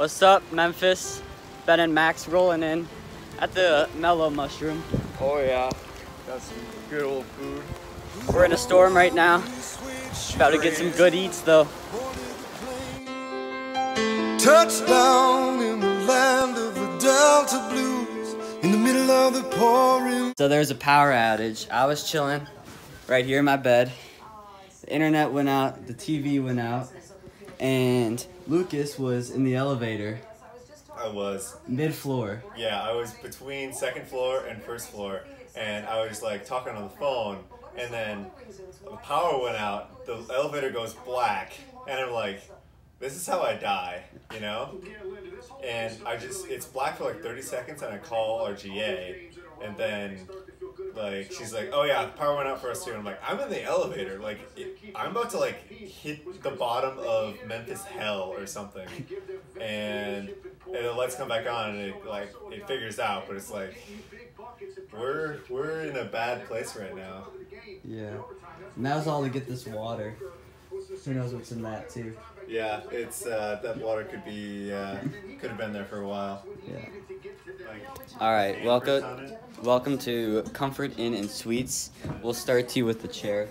What's up, Memphis? Ben and Max rolling in at the Mellow Mushroom. Oh yeah, got some good old food. We're in a storm right now. About to get some good eats though. Touchdown in the land of the Delta Blues, in the middle of the pouring. So there's a power outage. I was chilling right here in my bed. The internet went out, the TV went out, and Lucas was in the elevator. I was. Mid-floor. Yeah, I was between second floor and first floor, and I was like talking on the phone, and then the power went out, the elevator goes black, and I'm like, this is how I die, you know? And it's black for like 30 seconds, and I call our GA, and then like she's like, oh yeah, the power went out for us too. And I'm like, I'm in the elevator, like I'm about to like hit the bottom of Memphis hell or something, and the lights come back on, and it figures out, but it's like we're in a bad place right now. Yeah, and that was all to get this water. Who knows what's in that too? Yeah, it's that water could have been there for a while. Yeah. All right, welcome to Comfort Inn and Suites. We'll start you with the chair.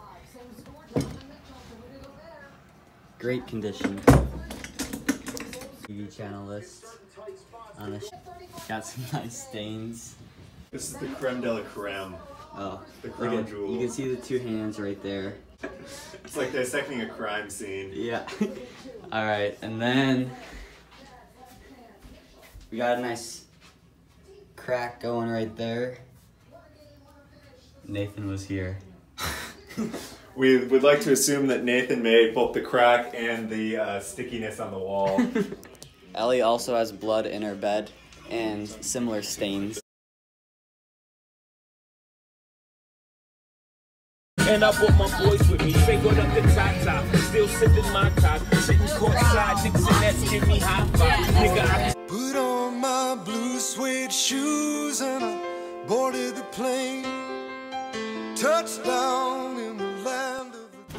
Great condition. TV channel list. Got some nice stains. This is the creme de la creme. Oh, the crown jewel. You can see the two hands right there. It's like dissecting a crime scene. Yeah. All right, and then we got a nice crack going right there. Nathan was here. We would like to assume that Nathan made both the crack and the stickiness on the wall. Ellie also has blood in her bed and similar stains. And I brought my boys with me, singled up the top, still sipping my top, sitting courtside, Dixon, that's give me high five, nigga, I Put on my blue suede shoes and I boarded the plane. Touchdown in the land of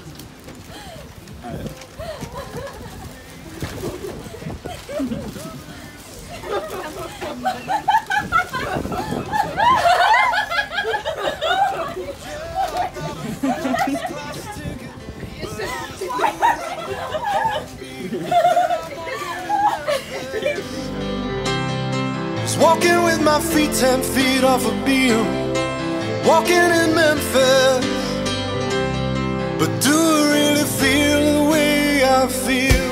was walking with my feet 10 feet off a beam, walking in Memphis. But do I really feel the way I feel?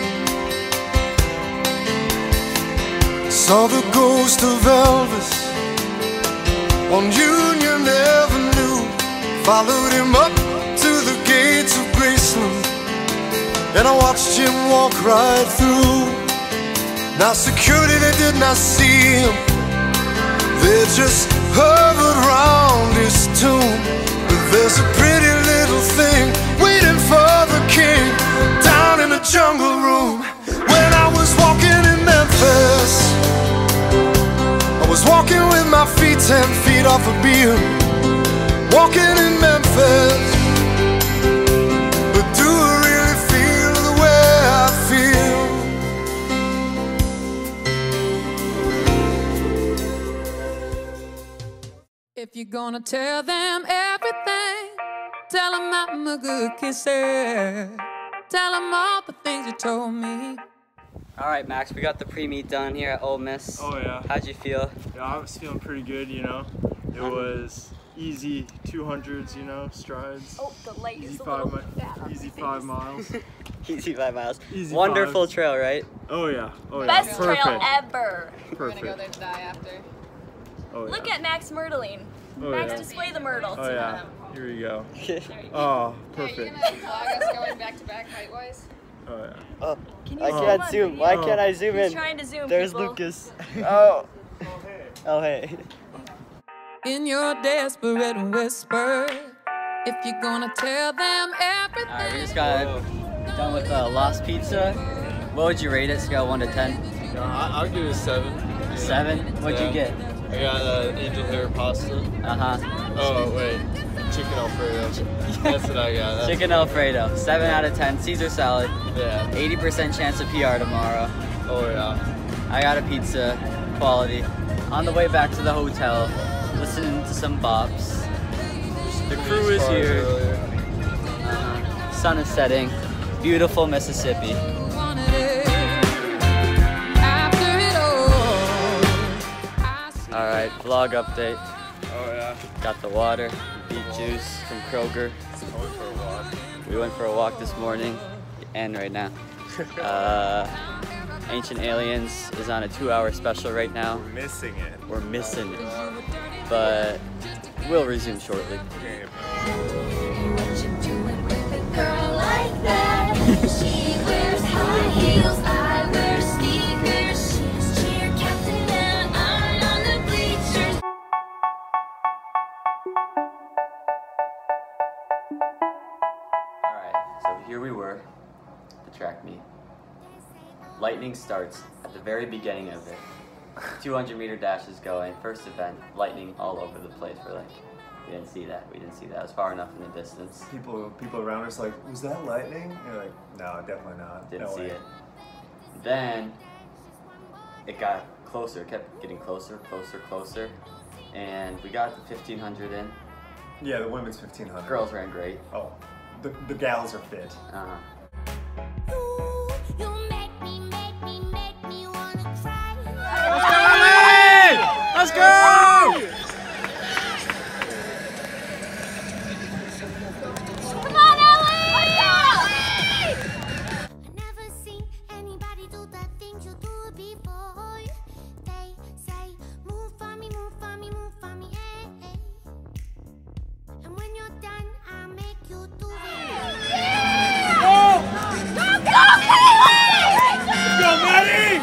Saw the ghost of Elvis on Union Avenue, followed him up to the gates of Graceland, and I watched him walk right through. Now security, they did not see him, they just hovered round his tomb. But there's a pretty little thing waiting for the king down in the jungle room. When I was walking in Memphis, I was walking with my feet 10 feet off a beam, walking in Memphis. But do I really feel the way I feel? If you're gonna tell them everything, tell them I'm a good kisser. Tell them all the things you told me. All right, Max, we got the pre-meet done here at Ole Miss. Oh yeah. How'd you feel? Yeah, I was feeling pretty good, you know. It was easy 200s, you know, strides. Oh, the leg Easy is a little 5 fat on Easy my 5 face. miles. Easy 5 miles. Easy Wonderful 5. trail, right? Oh yeah. Oh yeah. Best Perfect. trail ever. Perfect. We're gonna go there to die after. Oh yeah. Look at Max myrtling. Oh, Max, yeah. display the myrtle. Oh yeah. Here we go. There you go. Oh, Yeah, you're perfect. gonna vlog us going back to back height wise. Oh yeah. Oh, Can you I zoom can't on zoom. video? Why can't I zoom He's in? trying to zoom, There's people. Lucas. Oh. Oh, hey. In your desperate whisper, if you're gonna tell them everything. All right, we just got done with Lost Pizza. What would you rate it? Scale 1 to 10. I'll give it a 7. 7. What'd you get? I got angel hair pasta. Uh huh. Oh wait. Chicken Alfredo. That's what I got. Chicken Alfredo, 7 out of 10. Caesar salad, Yeah. 80% chance of PR tomorrow. Oh yeah. I got a pizza, quality. On the way back to the hotel, listening to some bops. The crew is here. Sun is setting. Beautiful Mississippi. Wanted it. After it all, Alright, vlog update. Oh yeah. Got the water, beet juice from Kroger. I went for a walk. We went for a walk this morning and right now. Ancient Aliens is on a 2-hour special right now. Missing it. We're missing it, but we'll resume shortly. What you doing with a girl like that? She wears high heels, I wear sneakers. She's cheer captain and I'm on the bleachers. Alright, so here we were, the track meet. Lightning starts at the very beginning of it. 200-meter dash is going, first event, lightning all over the place. We're like, we didn't see that, it was far enough in the distance. People around us like, was that lightning? And you're like, no, definitely not. Didn't No see way. it. Then it got closer, kept getting closer, closer, and we got the 1500 in. Yeah, the women's 1500. Girls ran great. Oh, the gals are fit. Uh-huh. You make me wanna cry. Let's go! Come on, Ellie! I never seen anybody do the things you do before. They say, move for me, move for me, move for me, hey, hey. And when you're done, I'll make you do it. Go, Maddie!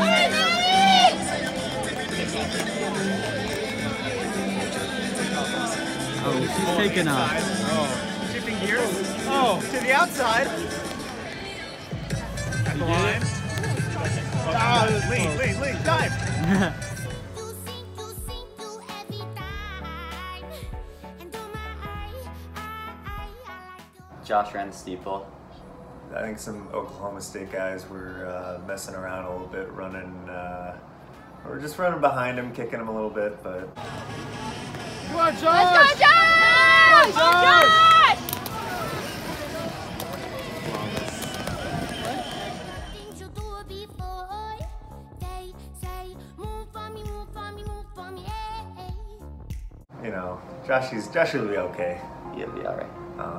Oh, she's taking off. Shifting gears. Oh, to the outside. At the line. Lean, dive. Josh ran the steeple. I think some Oklahoma State guys were messing around a little bit, running. We're just running behind him, kicking him a little bit, but. Come on, Josh! Let's go, Josh! Come on, Josh! Things you do before. They say, move for me, move for me, move for me, hey, hey. You know, Josh will be okay. You'll be alright.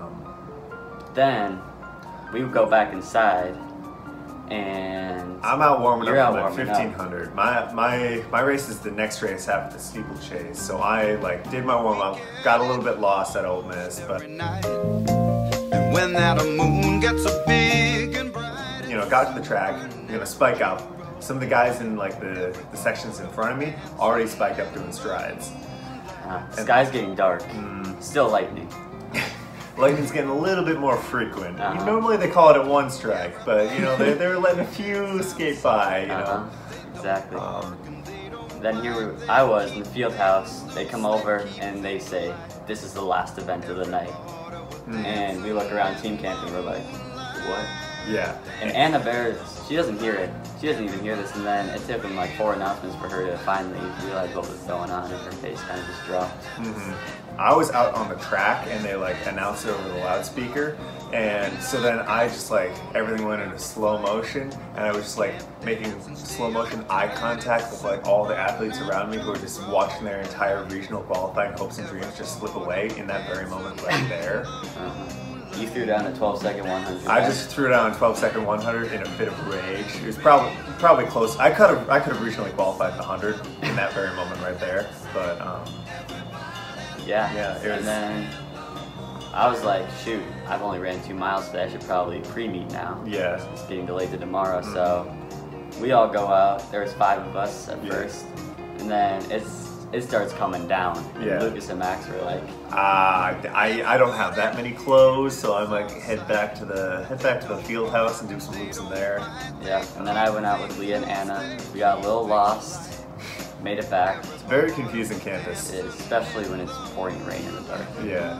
Then we would go back inside, and I'm out warming You're up out for my warming up. 1500. My race is the next race after the steeplechase, so I did my warm up, got a little bit lost at Ole Miss, but And when that moon gets a big and bright. you know, got to the track, I'm gonna spike up. Some of the guys in the sections in front of me already spiked up doing strides. sky's getting dark. Still lightning. Lightning's getting a little bit more frequent. Uh-huh. Normally they call it a one strike, but you know they were letting a few skate by. You know. Exactly. Then I was in the field house. They come over and they say, "This is the last event of the night." And we look around team camp and we're like, "What?" Yeah. And Anna Bear, she doesn't hear it. She doesn't even hear this. And then it took them like 4 announcements for her to finally realize what was going on, and her face kind of just dropped. I was out on the track and they announced it over the loudspeaker, and so then I just everything went into slow motion, and I was just making slow motion eye contact with all the athletes around me who were just watching their entire regional qualifying hopes and dreams just slip away in that very moment right there. You threw down a 12-second 100. I just threw down a 12-second 100 in a bit of rage. It was probably close. I could have regionally qualified the 100 in that very moment right there, but Yeah, it was. And then I was like, shoot, I've only ran 2 miles today. I should probably pre-meet now. Yeah. It's getting delayed to tomorrow, so we all go out. There was 5 of us at first, and then it starts coming down. And Yeah. Lucas and Max were like, I don't have that many clothes, so I'm head back to the field house and do some loops in there. yeah. And then I went out with Leah and Anna. We got a little lost. Made it back. It's a very confusing campus. It is, especially when it's pouring rain in the dark. Yeah.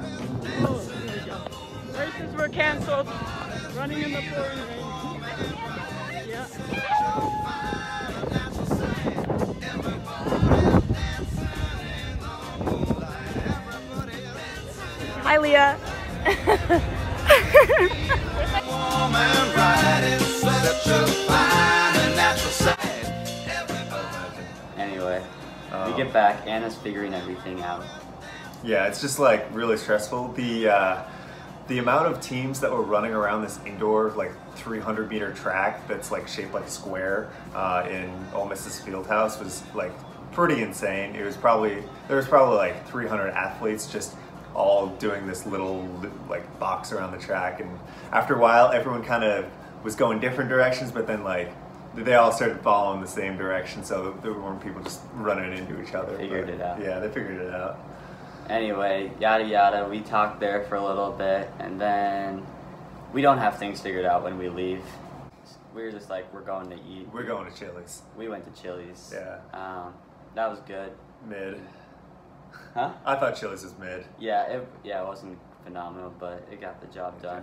Races were canceled. Running in the pouring rain. Yeah. Hi, Leah. Anyway, we get back. Anna's figuring everything out. Yeah, it's just like really stressful. The amount of teams that were running around this indoor like 300-meter track that's like shaped like a square in Ole Miss's Fieldhouse was like pretty insane. There was probably like 300 athletes just all doing this little like box around the track, and after a while everyone kind of was going different directions, but then like they all started following the same direction, so there weren't people just running into each other. Figured it out. Yeah, they figured it out. Anyway, yada yada, we talked there for a little bit, and then we don't have things figured out when we leave. We were just like, we're going to eat. We're going to Chili's. We went to Chili's. Yeah. That was good. Mid. Huh? I thought Chili's was mid. Yeah, it wasn't phenomenal, but it got the job done.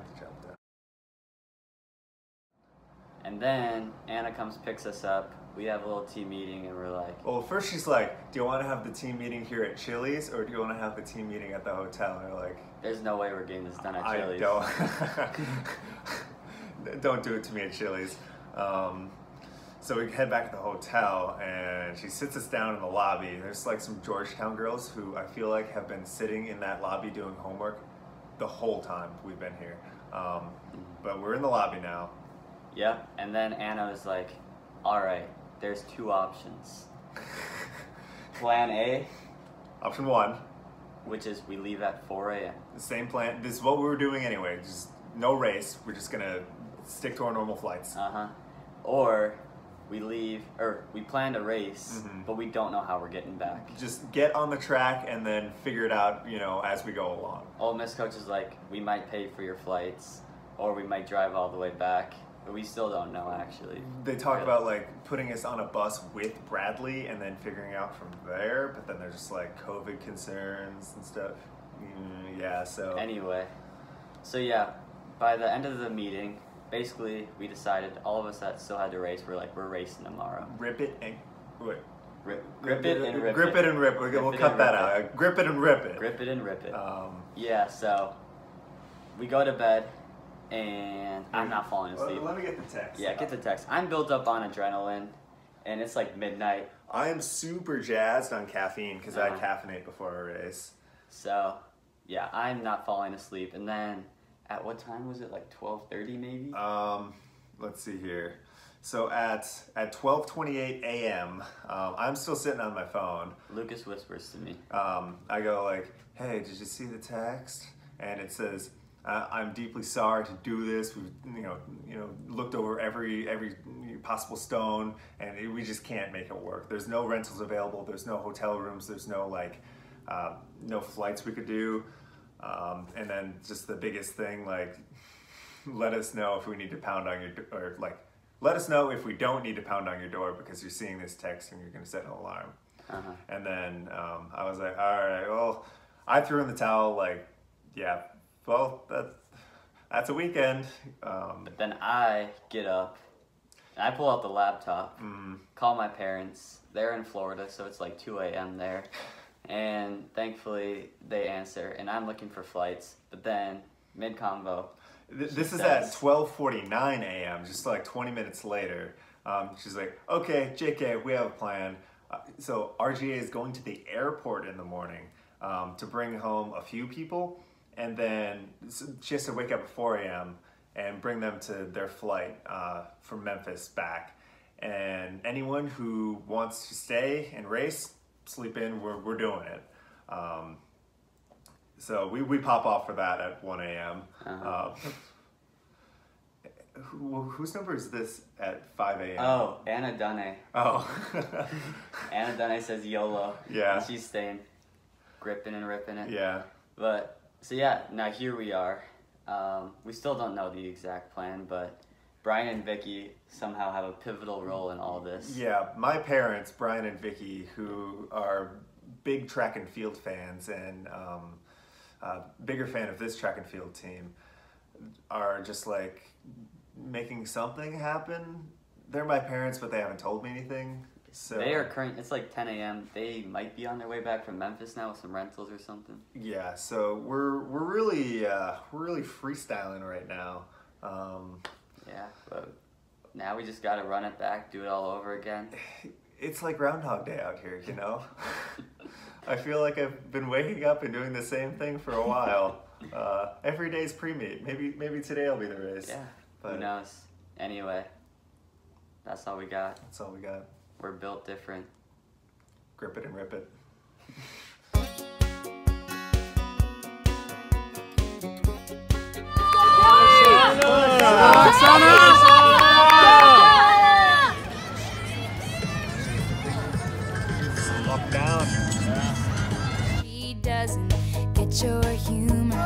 And then Anna comes, picks us up. We have a little team meeting, and we're like... Well, first she's like, do you want to have the team meeting here at Chili's, or do you want to have the team meeting at the hotel? And we're like... There's no way we're getting this done at Chili's. I don't. Don't do it to me at Chili's. So we head back to the hotel, and she sits us down in the lobby. There's like some Georgetown girls who I feel like have been sitting in that lobby doing homework the whole time we've been here. But we're in the lobby now. Yep, and then Anna was like, all right, there's two options. Plan A. Option 1. Which is we leave at 4 a.m. The same plan. This is what we were doing anyway. Just no race. We're just going to stick to our normal flights. Uh-huh. Or we leave, or we planned a race, but we don't know how we're getting back. Just get on the track and then figure it out, you know, as we go along. Ole Miss coach is like, we might pay for your flights, or we might drive all the way back. But we still don't know, actually. They talk about like putting us on a bus with Bradley and then figuring out from there, but then there's just like COVID concerns and stuff. Yeah, so. Anyway, so yeah, by the end of the meeting, basically we decided, all of us that still had to race, we're racing tomorrow. Rip it and, wait. Grip it and rip it. Grip it and rip it. We'll cut that out. Grip it and rip it. Grip it and rip it. Yeah, so we go to bed. And I'm not falling asleep. Let me get the text. Yeah, get the text. I'm built up on adrenaline, and it's like midnight. I am super jazzed on caffeine because I caffeinate before a race. So, yeah, I'm not falling asleep. And then, at what time was it? Like 12:30 maybe? Let's see here. So at 12:28 a.m., I'm still sitting on my phone. Lucas whispers to me. I go like, "Hey, did you see the text?" And it says, I'm deeply sorry to do this. We've looked over every possible stone, and we just can't make it work. There's no rentals available. There's no hotel rooms. There's no no flights we could do. And then just the biggest thing, like, let us know if we need to pound on your door, or like, let us know if we don't need to pound on your door because you're seeing this text and you're gonna set an alarm. And then I was like, all right, well, I threw in the towel, like, yeah. Well, that's a weekend. But then I get up, and I pull out the laptop, call my parents. They're in Florida, so it's like 2 a.m. there. And thankfully, they answer, and I'm looking for flights. But then, mid-combo, this is at 12:49 a.m., just like 20 minutes later. She's like, okay, JK, we have a plan. So RGA is going to the airport in the morning to bring home a few people. And then she has to wake up at 4 a.m. and bring them to their flight from Memphis back. And anyone who wants to stay and race, sleep in, we're doing it. So we pop off for that at 1 a.m. Whose number is this at 5 a.m.? Oh, Anna Dunne. Oh. Anna Dunne says YOLO. Yeah. And she's staying, gripping and ripping it. Yeah. But, so yeah, now here we are. We still don't know the exact plan, but Brian and Vicky somehow have a pivotal role in all this. Yeah, my parents, Brian and Vicky, who are big track and field fans and bigger fan of this track and field team, are just like making something happen. They're my parents, but they haven't told me anything. So They are current. It's like 10 a.m. They might be on their way back from Memphis now with some rentals or something. yeah, so we're really freestyling right now. Yeah, but now we just got to run it back, do it all over again. It's like Groundhog Day out here, you know? I feel like I've been waking up and doing the same thing for a while. Every day's pre-meet. Maybe today will be the race. Yeah, but who knows? Anyway, that's all we got. That's all we got. We're built different. Grip it and rip it. Lock down. She doesn't get your humor.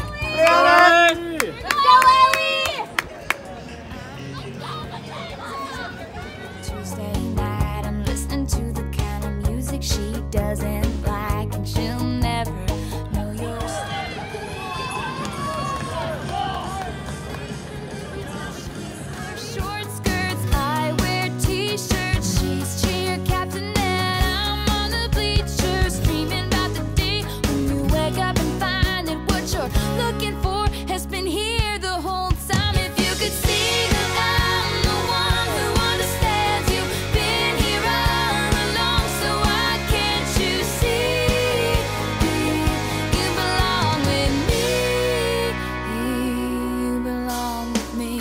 Tuesday night, I'm listening to the kind of music she doesn't like, and she'll never know your short skirts, I wear t-shirts. She's cheer captain and I'm on the bleachers, dreaming about the day when you wake up and find that what you're looking for has been here the whole time. If you could see that I'm the one who understands you, been here all along, so why can't you see you belong with me? You belong with me.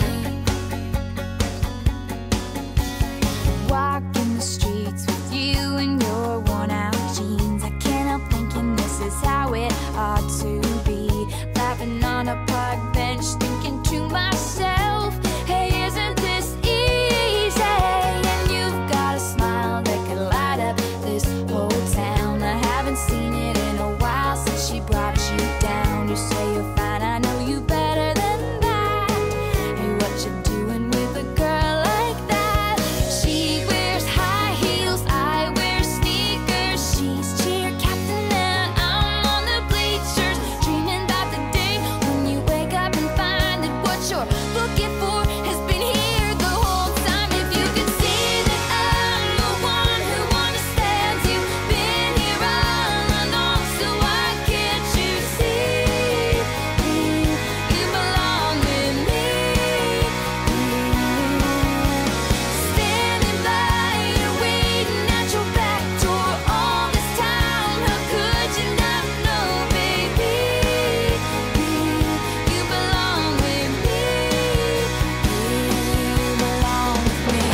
Walking the streets with you in your worn out jeans, I can't help thinking this is how it ought to be. Laughing on a park bench, thinking to myself, hey, isn't this easy? And you've got a smile that could light up this whole town. I haven't seen it in a while since she brought you down. You say you're fine, I know you better than that. Hey, what you doing with a girl like that? She wears high heels, I wear sneakers. She's cheer captain and I'm on the bleachers, dreaming about the day when you wake up and find that what you're looking for has been here the whole time. If you could see that I'm the one who understands you, been here all along, so why can't you see you belong with me? Standing by you, waiting at your back door all this time. How could you not know, baby? You belong with me. You belong with me.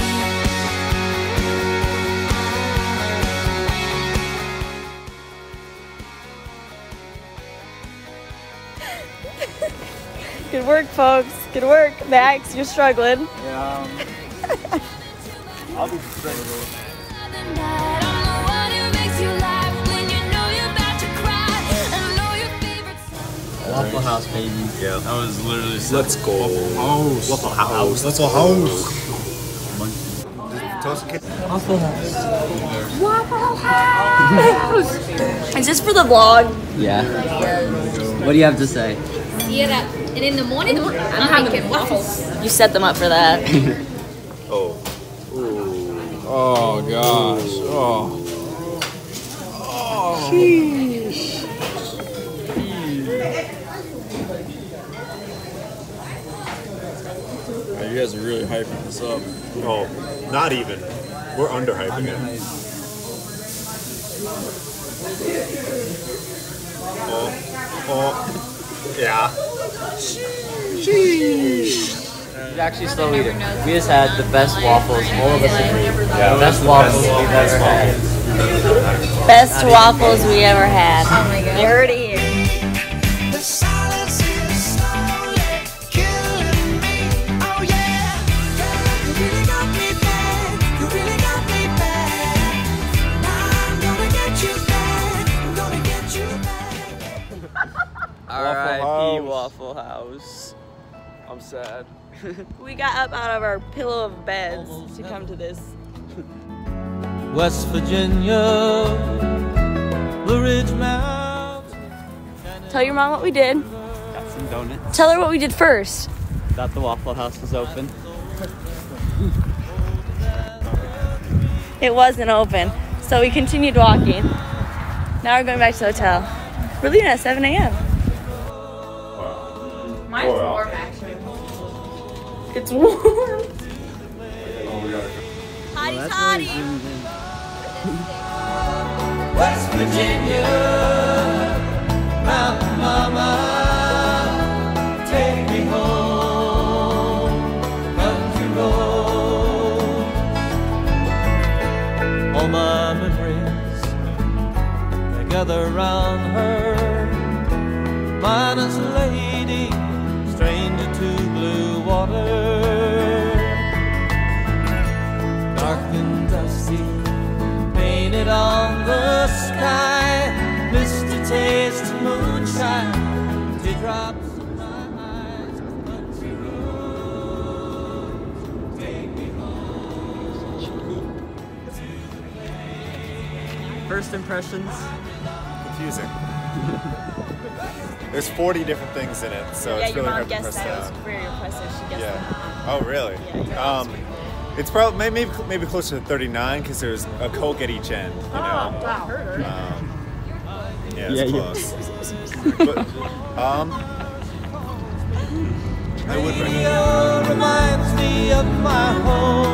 Good work, folks. Good work. Max, you're struggling. Yeah. I'll be struggling. I'm the one who makes you laugh when you know you're about to cry. I know your favorite song. Waffle House, baby. Yeah. That was literally Let's go. Waffle House. Waffle House. Toast cake. Waffle House. Waffle House! Is this for the vlog? Yeah. What do you have to say? See that? And in the morning, I'm making waffles. You set them up for that. Oh. Oh gosh. Oh. You guys are really hyping this up. Oh, not even. We're underhyping it. Oh, yeah. He's actually slow eating. We just had the best waffles. All of us agree. The best waffles we've ever had. Best waffles we ever had. Oh my god. You heard it here. The silence is slowly killing me. Oh yeah, you really got me bad. You really got me bad. I'm gonna get you back. I'm gonna get you back. R.I.P. Waffle House. I'm sad. We got up out of our pillow of beds to come to this. West Virginia, Blue Ridge Mountains. Tell your mom what we did. Got some donuts. Tell her what we did first. Thought the Waffle House was open. It wasn't open, so we continued walking. Now we're going back to the hotel. We're leaving at 7 a.m. Mine's warm, actually. It's warm. Hotty toddy. West Virginia, Mountain Mama, take me home, country road. All my memories, they gather round her, minus a lady, stranger to blue water. Dark and dusty, painted on the sky, misty taste of moonshine, teardrops in my eyes, country roads, take me home. First impressions? Confusing. There's 40 different things in it, so Yeah, it's your really mom hard to guessed press that. It down. was very impressive. She guessed that. Yeah. Oh, really? Yeah, It's probably maybe closer to 39 because there's a Coke at each end. You know? Wow. Yeah, Yeah, it's yeah. close. But I would recommend. Reminds me of my home.